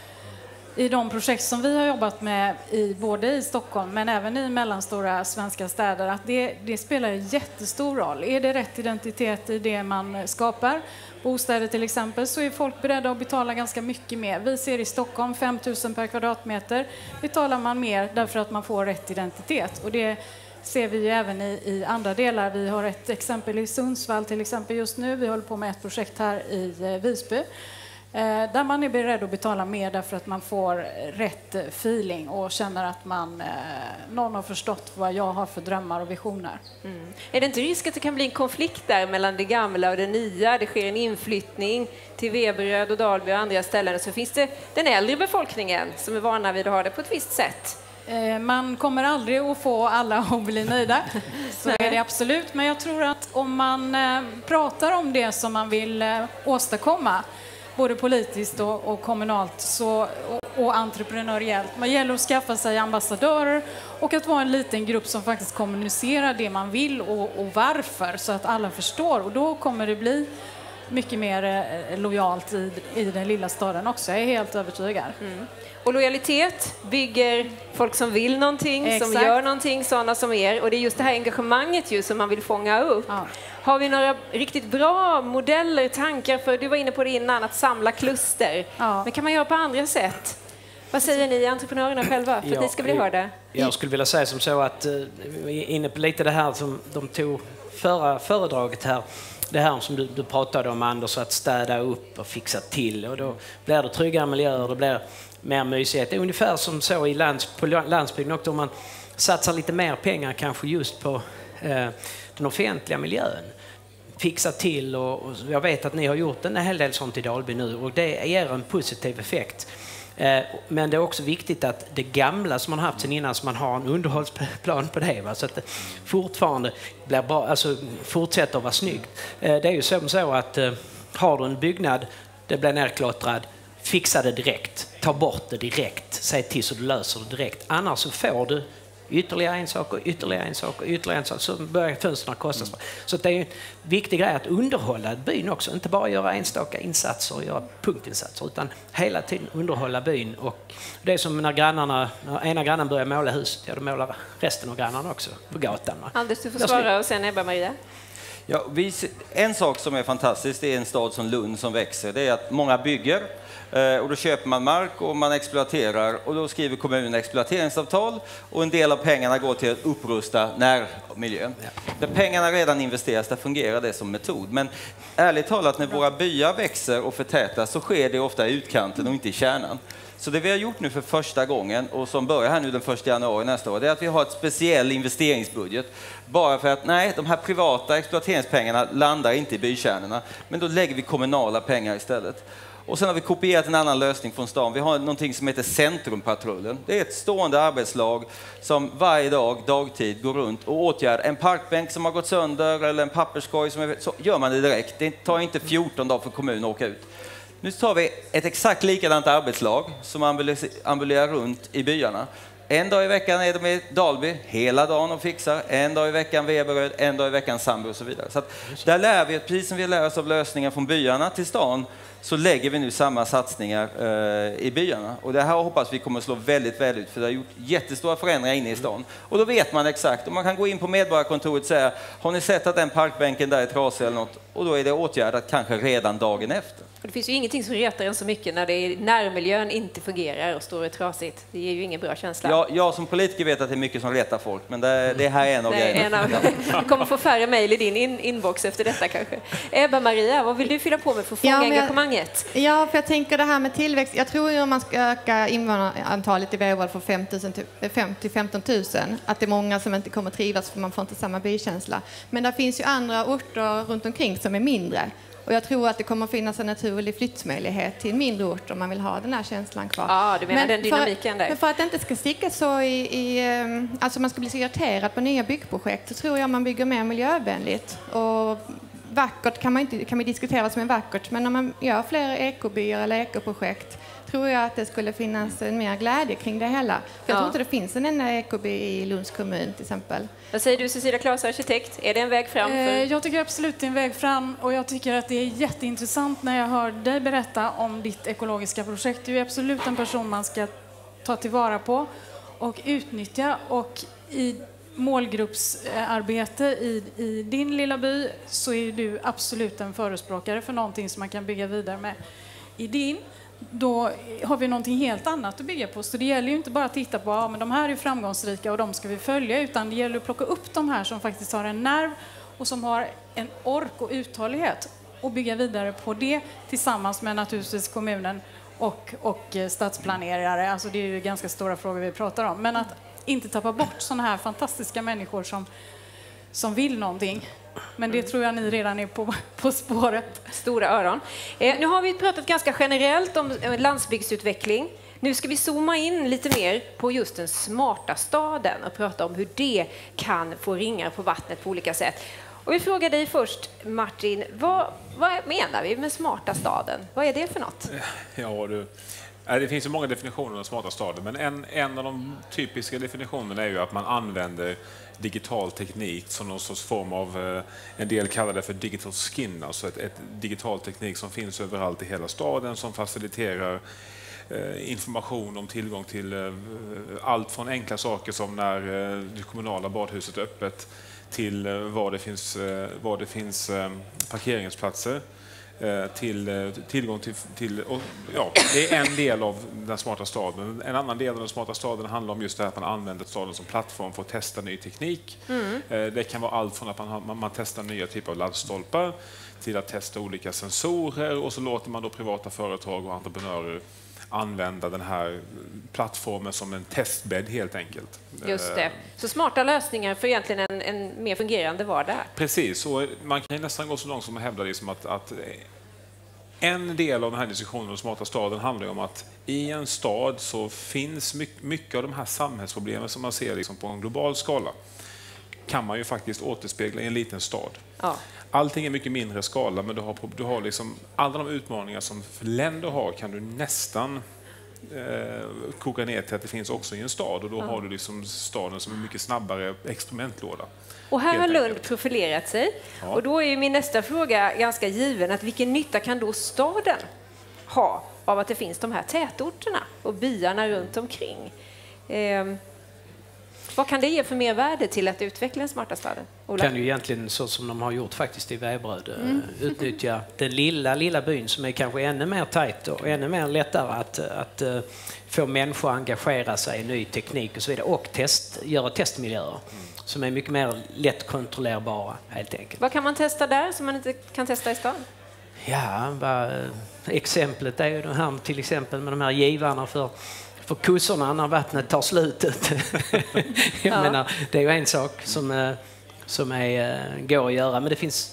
i de projekt som vi har jobbat med i, både i Stockholm men även i mellanstora svenska städer att det, det spelar en jättestor roll. Är det rätt identitet i det man skapar? Bostäder till exempel, så är folk beredda att betala ganska mycket mer. Vi ser i Stockholm fem tusen per kvadratmeter betalar man mer därför att man får rätt identitet. Och det ser vi ju även i, i andra delar. Vi har ett exempel i Sundsvall till exempel just nu. Vi håller på med ett projekt här i eh, Visby. Eh, där man är beredd att betala mer därför att man får rätt feeling och känner att man, eh, någon har förstått vad jag har för drömmar och visioner. Mm. Är det inte risk att det kan bli en konflikt där mellan det gamla och det nya? Det sker en inflyttning till Veberöd och Dalby och andra ställen. Så finns det den äldre befolkningen som är vana vid att ha det på ett visst sätt. Eh, man kommer aldrig att få alla att bli nöjda. Så är det absolut. Men jag tror att om man eh, pratar om det som man vill eh, åstadkomma både politiskt och, och kommunalt så, och, och entreprenöriellt. Man gäller att skaffa sig ambassadörer och att vara en liten grupp som faktiskt kommunicerar det man vill och, och varför så att alla förstår. Och då kommer det bli mycket mer eh, lojalt i, i den lilla staden också. Jag är helt övertygad. Mm. Och lojalitet bygger folk som vill någonting, Exakt. som gör någonting, sådana som er. Och det är just det här engagemanget ju som man vill fånga upp. Ja. Har vi några riktigt bra modeller, tankar för, du var inne på det innan, att samla kluster. Ja. Men kan man göra på andra sätt? Vad säger ni entreprenörerna själva för ja, att ni ska bli hörda? Jag skulle vilja säga som så att vi är inne på lite det här som de tog förra föredraget här. Det här som du, du pratade om, Anders, att städa upp och fixa till. Och då blir det tryggare miljöer, det blir mer mysighet. Det är ungefär som så i lands, på landsbygden också, om man satsar lite mer pengar kanske just på eh, den offentliga miljön. Fixa till och, och jag vet att ni har gjort en hel del sånt i Dalby nu och det ger en positiv effekt. Eh, men det är också viktigt att det gamla som man har haft sen innan, så man har en underhållsplan på det, va? Så att det fortfarande blir bra, alltså fortsätter att vara snyggt. Eh, det är ju som så att eh, har du en byggnad, det blir nerklottrad, fixa det direkt, ta bort det direkt, säg till så du löser det direkt. Annars så får du ytterligare en sak och ytterligare en sak och ytterligare en sak, så börjar fönsterna kostas. Mm. Så det är en viktig grej att underhålla byn också, inte bara göra enstaka insatser och göra punktinsatser, utan hela tiden underhålla byn. Och det är som när grannarna, när ena grannen börjar måla huset, ja, då målar resten av grannarna också på gatan. Anders, du får svara och sen Ebba Maria. Ja, vi, en sak som är fantastisk, det är en stad som Lund som växer, det är att många bygger. Och då köper man mark och man exploaterar och då skriver kommunen exploateringsavtal och en del av pengarna går till att upprusta närmiljön. Ja. Där pengarna redan investeras, där fungerar det som metod. Men ärligt talat, när våra byar växer och förtätas så sker det ofta i utkanten och inte i kärnan. Så det vi har gjort nu för första gången och som börjar här nu den första januari nästa år, det är att vi har ett speciell investeringsbudget. Bara för att nej, de här privata exploateringspengarna landar inte i bykärnorna, men då lägger vi kommunala pengar istället. Och sen har vi kopierat en annan lösning från stan. Vi har någonting som heter Centrumpatrullen. Det är ett stående arbetslag som varje dag, dagtid, går runt och åtgärdar en parkbänk som har gått sönder eller en papperskorg. Som är, så gör man det direkt. Det tar inte fjorton dagar för kommunen att åka ut. Nu tar vi ett exakt likadant arbetslag som ambulerar runt i byarna. En dag i veckan är de i Dalby, hela dagen och fixar. En dag i veckan Veberöd, en dag i veckan Sandby och så vidare. Så att där lär vi, precis som vi lär oss av lösningar från byarna till stan, så lägger vi nu samma satsningar eh, i byarna. Och det här hoppas vi kommer att slå väldigt väl ut, för det har gjort jättestora förändringar inne i stan. Och då vet man exakt, och man kan gå in på Medborgarkontoret och säga, har ni sett att den parkbänken där är trasig eller något? Och då är det åtgärdat kanske redan dagen efter. Och det finns ju ingenting som retar en så mycket när det är närmiljön inte fungerar och står trasigt. Det ger ju ingen bra känsla. Ja, jag som politiker vet att det är mycket som retar folk, men det, det här är en av grejerna. Du kommer få färre mejl i din in inbox efter detta kanske. Ebba-Maria, vad vill du fylla på med för att fånga ja, engagemanget? Jag, ja, för jag tänker det här med tillväxt. Jag tror ju om man ska öka invånarantalet i Veberöd från fem till femton tusen, att det är många som inte kommer trivas för man får inte samma bykänsla. Men det finns ju andra orter runt omkring som är mindre. Och jag tror att det kommer att finnas en naturlig flyttmöjlighet till en mindre ort om man vill ha den här känslan kvar. Ja, du menar men den dynamiken för, där. Men för att det inte ska sticka så i, i alltså man ska bli så irriterad på nya byggprojekt, så tror jag man bygger mer miljövänligt. Och vackert kan man inte kan man diskutera vad som är vackert, men när man gör fler ekobyar eller ekoprojekt tror jag att det skulle finnas en mer glädje kring det hela. För jag ja. tror inte det finns en enda ekoby i Lunds kommun till exempel. Vad säger du, Cecilia Claes, arkitekt? Är det en väg fram? För... Jag tycker absolut det är en väg fram, och jag tycker att det är jätteintressant när jag hör dig berätta om ditt ekologiska projekt. Du är absolut en person man ska ta tillvara på och utnyttja, och i målgruppsarbete i, i din lilla by så är du absolut en förespråkare för någonting som man kan bygga vidare med. I din då har vi någonting helt annat att bygga på. Så det gäller ju inte bara att titta på ja, men de här är framgångsrika och de ska vi följa, utan det gäller att plocka upp de här som faktiskt har en nerv och som har en ork och uthållighet och bygga vidare på det tillsammans med naturligtvis kommunen och, och stadsplanerare. Alltså det är ju ganska stora frågor vi pratar om. Men att inte tappa bort sådana här fantastiska människor som, som vill någonting. Men det tror jag ni redan är på, på spåret. Stora öron. Eh, nu har vi pratat ganska generellt om landsbygdsutveckling. Nu ska vi zooma in lite mer på just den smarta staden och prata om hur det kan få ringar på vattnet på olika sätt. Och vi frågar dig först, Martin, vad, vad menar vi med smarta staden? Vad är det för något? Ja, du... Det finns ju många definitioner av smarta staden, men en, en av de typiska definitionerna är ju att man använder digital teknik som någon sorts form av, en del kallar det för digital skin, alltså ett, ett digital teknik som finns överallt i hela staden som faciliterar eh, information om tillgång till eh, allt från enkla saker som när eh, det kommunala badhuset är öppet till eh, var det finns, eh, var det finns eh, parkeringsplatser. Till tillgång till, till och, ja, det är en del av den smarta staden. En annan del av den smarta staden handlar om just det här att man använder staden som plattform för att testa ny teknik. Mm. Det kan vara allt från att man, man, man testar nya typer av laddstolpar till att testa olika sensorer, och så låter man då privata företag och entreprenörer använda den här plattformen som en testbädd helt enkelt. Just det. Så smarta lösningar för egentligen en, en mer fungerande vardag. Precis, och man kan nästan gå så långt som att hävda liksom att, att en del av den här diskussionen om smarta staden handlar om att i en stad så finns mycket, mycket av de här samhällsproblemen som man ser liksom på en global skala kan man ju faktiskt återspegla i en liten stad. Ja. Allting är mycket mindre skala, men du har, du har liksom alla de utmaningar som länder har kan du nästan eh, koka ner till att det finns också i en stad, och då ja. har du liksom staden som en mycket snabbare experimentlåda. Och här har Lund profilerat sig. Ja. Och då är ju min nästa fråga ganska given, att vilken nytta kan då staden ha av att det finns de här tätorterna och byarna runt omkring? Eh, Vad kan det ge för mer värde till att utveckla den smarta staden? Ola? Kan ju egentligen, så som de har gjort faktiskt i Veberöd, mm. utnyttja den lilla, lilla byn som är kanske ännu mer tajt och ännu mer lättare att, att uh, få människor att engagera sig i ny teknik och så vidare, och test, göra testmiljöer mm. som är mycket mer lättkontrollerbara helt enkelt. Vad kan man testa där som man inte kan testa i stan? Ja, va, exemplet är ju det här till exempel med de här givarna för för kossorna när vattnet tar slutet. Jag ja. menar, det är ju en sak som, som är, går att göra, men det finns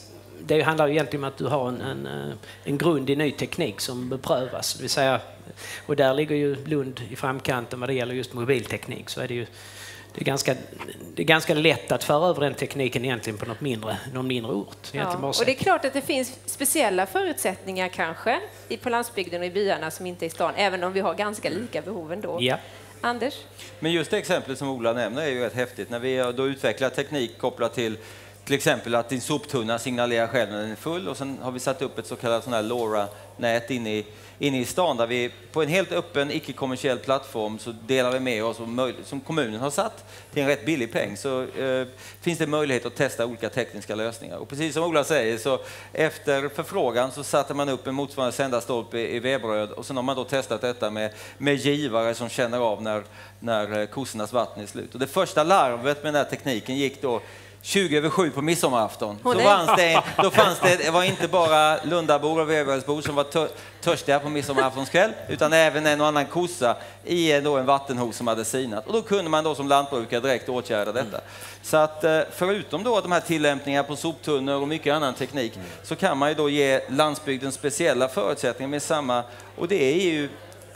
det handlar ju egentligen om att du har en, en, en grund i ny teknik som beprövas. Det vill säga, och där ligger ju Lund i framkanten vad det gäller just mobilteknik. Så är det ju det är ganska, det är ganska lätt att föra över den tekniken egentligen på något mindre, någon mindre ort. Ja, och det är klart att det finns speciella förutsättningar kanske i på landsbygden och i byarna som inte är i stan, även om vi har ganska lika behov ändå. Ja. Anders? Men just det exemplet som Ola nämner är ju rätt häftigt. När vi då utvecklar teknik kopplat till till exempel att din soptunna signalerar själv när den är full, och sen har vi satt upp ett så kallat sån här LoRa-nät inne i, inne i stan där vi på en helt öppen, icke-kommersiell plattform så delar vi med oss och som kommunen har satt till en rätt billig peng, så eh, finns det möjlighet att testa olika tekniska lösningar. Och precis som Ola säger, så efter förfrågan så satte man upp en motsvarande sändarstolpe i, i Veberöd, och sen har man då testat detta med, med givare som känner av när, när kossornas vatten är slut. Och det första larvet med den här tekniken gick då tjugo över sju på midsommarafton. Oh, då, fanns det, då fanns det, det var inte bara Lundabor och Veberödsbor som var tör, törstiga på midsommaraftonskväll, utan även en och annan kossa i då en vattenhos som hade sinat. Och då kunde man då som lantbrukare direkt åtgärda detta. Mm. Så att förutom då de här tillämpningarna på soptunnor och mycket annan teknik, mm. så kan man ju då ge landsbygden speciella förutsättningar med samma, och det är ju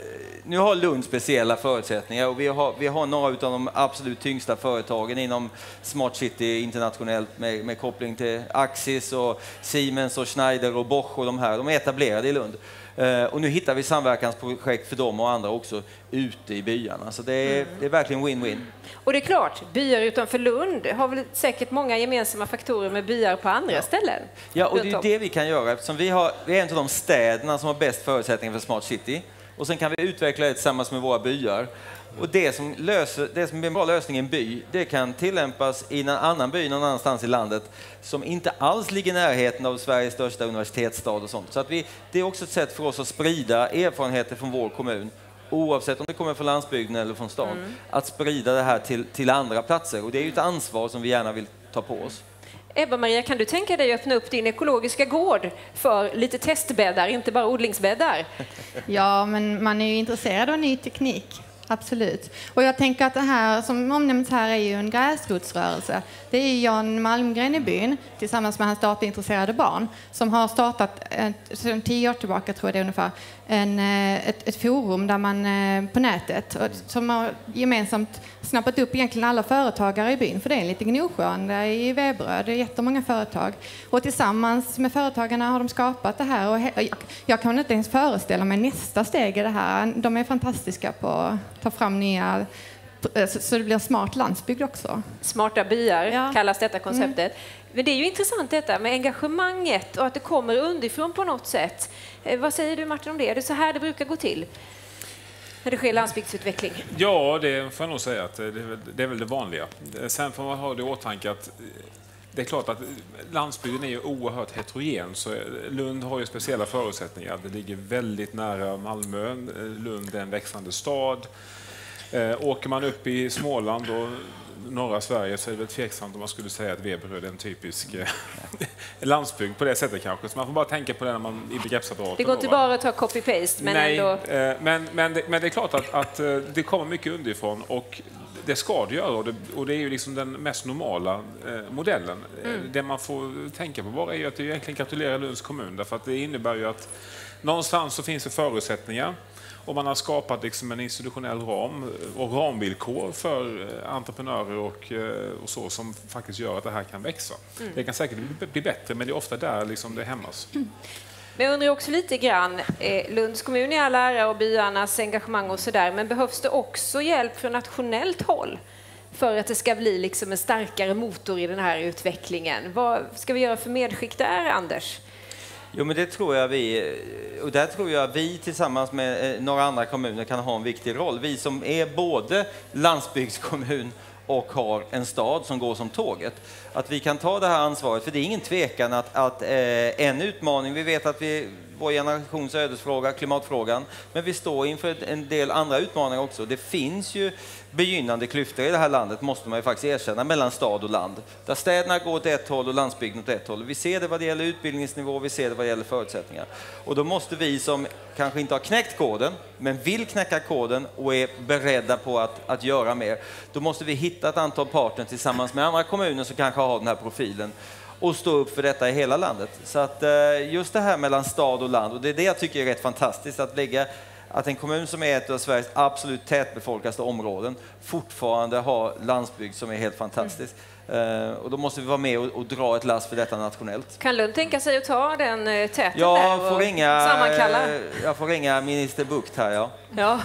nu har Lund speciella förutsättningar, och vi har, vi har några av de absolut tyngsta företagen inom Smart City internationellt med, med koppling till Axis och Siemens och Schneider och Bosch och de här. De är etablerade i Lund. Uh, och nu hittar vi samverkansprojekt för dem och andra också ute i byarna. Så det är, mm. det är verkligen win-win. Och det är klart, byar utanför Lund har väl säkert många gemensamma faktorer med byar på andra ja. ställen. Ja, och det är det vi kan göra, eftersom vi, har, vi är en av de städerna som har bäst förutsättningar för Smart City. Och sen kan vi utveckla det tillsammans med våra byar. Och det som, löser, det som är en bra lösning i en by, det kan tillämpas i en annan by någon annanstans i landet som inte alls ligger i närheten av Sveriges största universitetsstad och sånt. Så att vi, det är också ett sätt för oss att sprida erfarenheter från vår kommun, oavsett om det kommer från landsbygden eller från stan, mm. att sprida det här till, till andra platser. Och det är ju ett ansvar som vi gärna vill ta på oss. Ebba-Maria, kan du tänka dig att öppna upp din ekologiska gård för lite testbäddar, inte bara odlingsbäddar? Ja, men man är ju intresserad av ny teknik. Absolut. Och jag tänker att det här som omnämns här är ju en gräsrotsrörelse. Det är Jan Malmgren i byn tillsammans med hans dataintresserade barn som har startat ett, sedan tio år tillbaka tror jag det är ungefär en, ett, ett forum där man på nätet som har gemensamt snappat upp egentligen alla företagare i byn, för det är en liten Gnosjön där i Veberöd, det är jättemånga företag, och tillsammans med företagarna har de skapat det här, och jag, jag kan inte ens föreställa mig nästa steg i det här. De är fantastiska på att ta fram nya, så det blir smart landsbygd också. Smarta byar ja. kallas detta konceptet. Mm. Men det är ju intressant detta med engagemanget och att det kommer underifrån på något sätt. Eh, vad säger du Martin om det? Är det så här det brukar gå till när det sker landsbygdsutveckling? Ja, det får jag nog säga att det är, det är väl det vanliga. Sen får man ha det i åtanke att det är klart att landsbygden är ju oerhört heterogen, så Lund har ju speciella förutsättningar. Det ligger väldigt nära Malmö, Lund är en växande stad. Eh, åker man upp i Småland och norra Sverige så är det väl tveksamt om man skulle säga att Veberöd är en typisk eh, landsbygd på det sättet kanske. Så man får bara tänka på det när man i begreppsapparaten. Det går inte bara att ta copy-paste, men Nej, ändå... eh, men, men, det, men det är klart att, att det kommer mycket underifrån, och det ska det göra, och det, och det är ju liksom den mest normala eh, modellen. Mm. Det man får tänka på bara är ju att det egentligen gratulerar Lunds kommun, därför att det innebär ju att någonstans så finns det förutsättningar, och man har skapat liksom en institutionell ram och ramvillkor för entreprenörer och, och så, som faktiskt gör att det här kan växa. Mm. Det kan säkert bli bättre, men det är ofta där liksom det hämmas. Mm. Men jag undrar också lite grann, eh, Lunds kommun i all ära och byarnas engagemang och sådär, men behövs det också hjälp från nationellt håll för att det ska bli liksom en starkare motor i den här utvecklingen? Vad ska vi göra för medskick där, Anders? Jo, men det tror jag vi, och där tror jag vi tillsammans med några andra kommuner kan ha en viktig roll. Vi som är både landsbygdskommun och har en stad som går som tåget. Att vi kan ta det här ansvaret, för det är ingen tvekan att, att eh, en utmaning, vi vet att vi, vår generations ödesfråga, klimatfrågan, men vi står inför en del andra utmaningar också. Det finns ju begynnande klyftor i det här landet, måste man ju faktiskt erkänna, mellan stad och land. Där städerna går åt ett håll och landsbygden åt ett håll. Vi ser det vad det gäller utbildningsnivå, vi ser det vad det gäller förutsättningar. Och då måste vi som kanske inte har knäckt koden, men vill knäcka koden och är beredda på att, att göra mer, då måste vi hitta ett antal partner tillsammans med andra kommuner som kanske har den här profilen och stå upp för detta i hela landet. Så att eh, just det här mellan stad och land, och det är det jag tycker är rätt fantastiskt, att lägga att en kommun som är ett av Sveriges absolut tätbefolkaste områden fortfarande har landsbygd som är helt fantastiskt. Uh, och då måste vi vara med och, och dra ett lass för detta nationellt. Kan Lund tänka sig att ta den uh, täten jag där får och ringa, sammankalla? Uh, jag får ringa minister Bucht här, ja. Ja.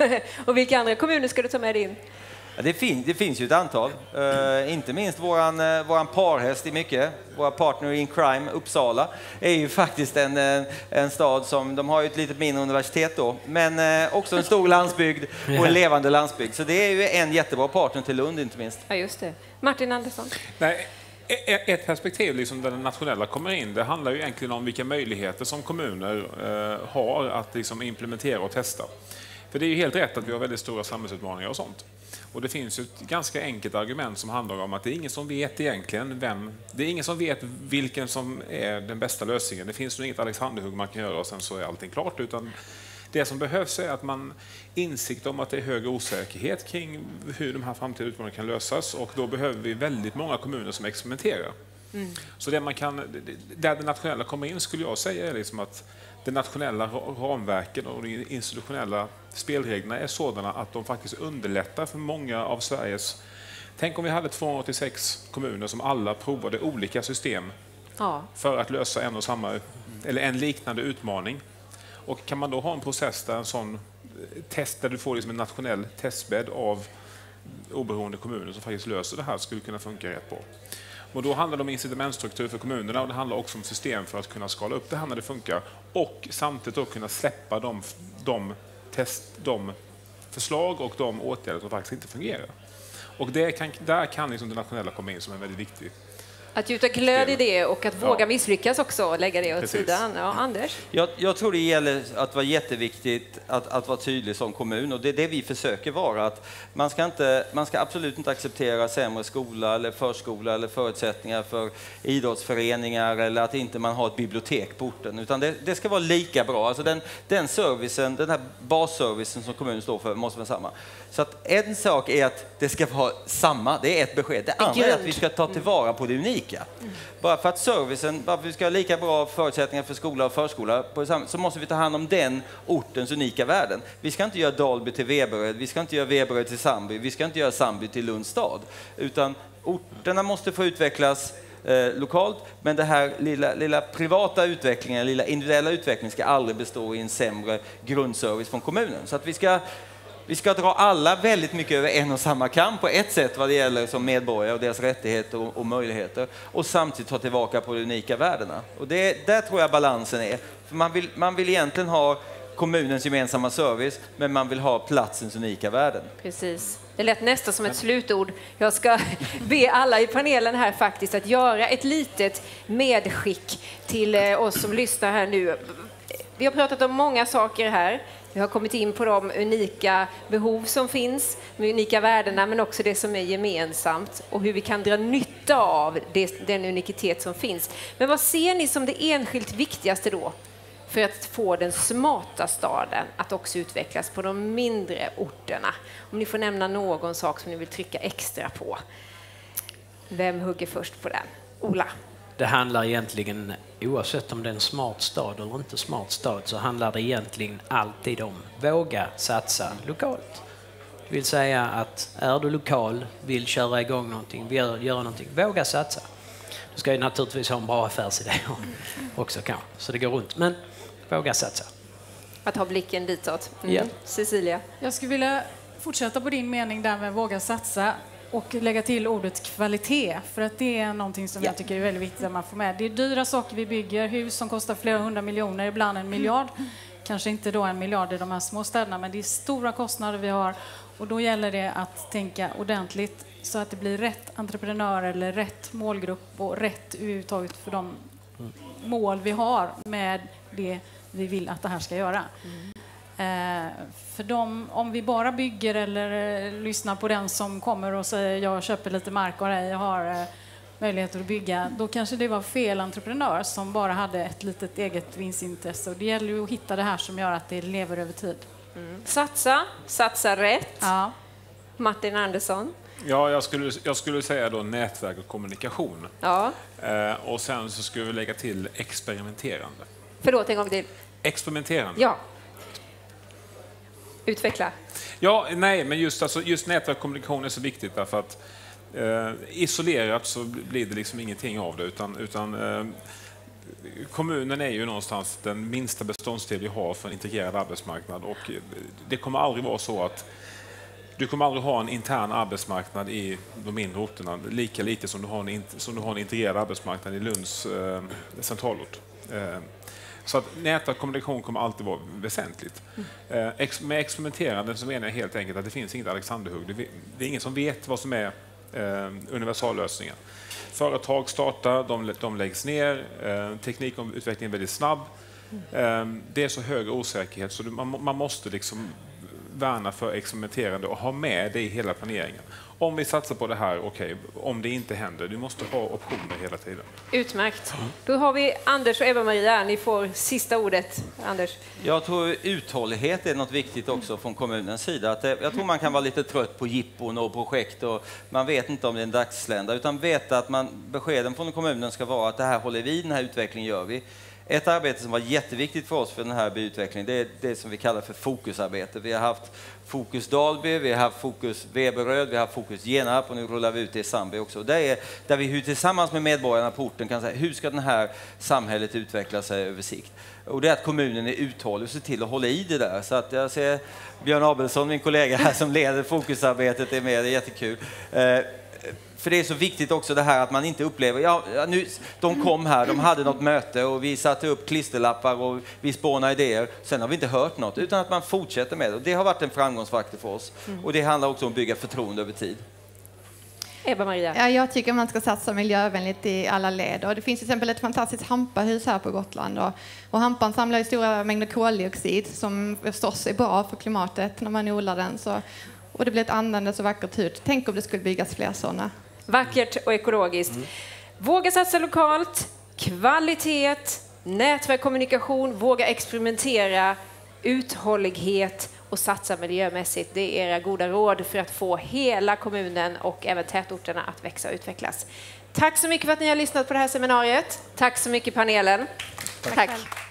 Och vilka andra kommuner ska du ta med in? Ja, det, fin det finns ju ett antal. Uh, inte minst våran, uh, våran parhäst i mycket. Våra partner in crime, Uppsala, är ju faktiskt en, en, en stad som, de har ju ett litet mindre universitet då, men uh, också en stor landsbygd och en levande landsbygd. Så det är ju en jättebra partner till Lund inte minst. Ja, just det. Martin Andersson. Nej, ett perspektiv liksom där den nationella kommer in, det handlar ju egentligen om vilka möjligheter som kommuner uh, har att liksom implementera och testa. För det är ju helt rätt att vi har väldigt stora samhällsutmaningar och sånt. Och det finns ju ett ganska enkelt argument som handlar om att det är ingen som vet egentligen vem, det är ingen som vet vilken som är den bästa lösningen. Det finns nog inget Alexanderhugg man kan göra och sen så är allting klart, utan det som behövs är att man insikt om att det är hög osäkerhet kring hur de här framtida utmaningarna kan lösas, och då behöver vi väldigt många kommuner som experimenterar. Mm. Så det man kan, där det nationella kommer in skulle jag säga är liksom att det nationella ramverket och de institutionella spelreglerna är sådana att de faktiskt underlättar för många av Sveriges... Tänk om vi hade tvåhundraåttiosex kommuner som alla provade olika system ja. för att lösa en och samma, eller en liknande utmaning. Och kan man då ha en process där en sån test, där du får liksom en nationell testbädd av oberoende kommuner som faktiskt löser det här, skulle kunna funka rätt bra. Och då handlar det om incitamentstruktur för kommunerna, och det handlar också om system för att kunna skala upp det här när det funkar, och samtidigt då kunna släppa de, de, test, de förslag och de åtgärder som faktiskt inte fungerar. Och det kan, där kan liksom det nationella komma in som en väldigt viktig. Att gjuta glöd i det och att våga ja. misslyckas också och lägga det åt Precis. sidan. Ja, Anders? Jag, jag tror det gäller att vara jätteviktigt att, att vara tydlig som kommun, och det är det vi försöker vara. Att man, ska inte, man ska absolut inte acceptera sämre skola eller förskola eller förutsättningar för idrottsföreningar, eller att inte man har ett bibliotek på orten, utan det, det ska vara lika bra. Alltså den, den servicen, den här basservicen som kommunen står för måste vara samma. Så att en sak är att det ska vara samma, det är ett besked. Det andra är att vi ska ta tillvara på det unika. Mm. Bara för att servicen, bara för att vi ska ha lika bra förutsättningar för skola och förskola, så måste vi ta hand om den ortens unika värden. Vi ska inte göra Dalby till Veberöd, vi ska inte göra Veberöd till Sandby, vi ska inte göra Sandby till Lunds stad. Utan orterna måste få utvecklas eh, lokalt, men det här lilla, lilla privata utvecklingen, lilla individuella utvecklingen ska aldrig bestå i en sämre grundservice från kommunen. Så att vi ska Vi ska dra alla väldigt mycket över en och samma kam på ett sätt vad det gäller som medborgare och deras rättigheter och, och möjligheter, och samtidigt ta tillbaka på de unika värdena. Och det, där tror jag balansen är. För man vill, man vill egentligen ha kommunens gemensamma service, men man vill ha platsens unika värden. Precis. Det lät nästan som ett slutord. Jag ska be alla i panelen här faktiskt att göra ett litet medskick till oss som lyssnar här nu. Vi har pratat om många saker här. Vi har kommit in på de unika behov som finns, de unika värdena, men också det som är gemensamt och hur vi kan dra nytta av det, den unikitet som finns. Men vad ser ni som det enskilt viktigaste då för att få den smarta staden att också utvecklas på de mindre orterna? Om ni får nämna någon sak som ni vill trycka extra på. Vem hugger först på den? Ola. Det handlar egentligen, oavsett om det är en smart stad eller inte smart stad, så handlar det egentligen alltid om våga satsa lokalt. Det vill säga att är du lokal, vill köra igång någonting, vill göra någonting, våga satsa. Du ska ju naturligtvis ha en bra affärsidé också kanske, så det går runt. Men våga satsa. Att ha blicken ditåt. Mm. Ja. Cecilia? Jag skulle vilja fortsätta på din mening där med våga satsa. Och lägga till ordet kvalitet, för att det är någonting som ja. jag tycker är väldigt viktigt att man får med. Det är dyra saker vi bygger, hus som kostar flera hundra miljoner, ibland en miljard. Kanske inte då en miljard i de här små städerna, men det är stora kostnader vi har. Och då gäller det att tänka ordentligt så att det blir rätt entreprenör eller rätt målgrupp och rätt överhuvudtaget för de mål vi har med det vi vill att det här ska göra. Mm. Eh, för dem, om vi bara bygger eller eh, lyssnar på den som kommer och säger jag köper lite mark och jag har eh, möjligheter att bygga, då kanske det var fel entreprenör som bara hade ett litet eget vinstintresse. Och det gäller ju att hitta det här som gör att det lever över tid. Mm. Satsa, satsa rätt. Ja. Martin Andersson? Ja, jag skulle, jag skulle säga då nätverk och kommunikation. Ja. Eh, och sen så skulle vi lägga till experimenterande. Förlåt, en gång till. Experimenterande. Ja. Utveckla. Ja, nej, men just, alltså, just nätverk och kommunikation är så viktigt därför att eh, isolerat så blir det liksom ingenting av det, utan, utan eh, kommunen är ju någonstans den minsta beståndsdel vi har för en integrerad arbetsmarknad, och det kommer aldrig vara så att du kommer aldrig ha en intern arbetsmarknad i de mindre orterna, lika lite som du har en, som du har en integrerad arbetsmarknad i Lunds eh, centralort. Eh, så att nätverk och kommunikation kommer alltid vara väsentligt. Mm. Eh, ex, med experimenterande så menar jag helt enkelt att det finns inget Alexanderhugg. Det, det är ingen som vet vad som är eh, universallösningen. Företag startar, de, de läggs ner, eh, teknikutvecklingen är väldigt snabb. Eh, det är så hög osäkerhet så man, man måste liksom värna för experimenterande och ha med det i hela planeringen. Om vi satsar på det här, okej, okay, om det inte händer, du måste ha optioner hela tiden. Utmärkt. Då har vi Anders och Eva-Maria. Ni får sista ordet, Anders. Jag tror uthållighet är något viktigt också från kommunens sida. Att det, jag tror man kan vara lite trött på jippon och projekt och man vet inte om det är en dagslända, utan veta att man, beskeden från kommunen ska vara att det här håller vi, den här utvecklingen gör vi. Ett arbete som var jätteviktigt för oss för den här byutvecklingen, det är det som vi kallar för fokusarbete. Vi har haft fokus Dalby, vi har haft fokus Veberöd, vi har haft fokus Genarp och nu rullar vi ut det i Sandby också. Det är där vi tillsammans med medborgarna på orten kan säga hur ska det här samhället utveckla sig över sikt. Och det är att kommunen är uthållig och ser till att hålla i det där. Så att jag ser Björn Abelsson, min kollega här som leder fokusarbetet, är med, det är jättekul. För det är så viktigt också det här att man inte upplever, ja, nu, de kom här, de hade något möte och vi satte upp klisterlappar och vi spånade idéer. Sen har vi inte hört något, utan att man fortsätter med det. Och det har varit en framgångsfaktor för oss. Mm. Och det handlar också om att bygga förtroende över tid. Eva-Maria. Ja, jag tycker man ska satsa miljövänligt i alla led. Och det finns till exempel ett fantastiskt hampahus här på Gotland. Och, och hampan samlar ju stora mängder koldioxid som förstås är bra för klimatet när man odlar den. Så, och det blir ett andande så vackert ut. Tänk om det skulle byggas fler sådana. Vackert och ekologiskt. Mm. Våga satsa lokalt, kvalitet, nätverk, kommunikation, våga experimentera, uthållighet och satsa miljömässigt. Det är era goda råd för att få hela kommunen och även tätorterna att växa och utvecklas. Tack så mycket för att ni har lyssnat på det här seminariet. Tack så mycket panelen. Tack. Tack.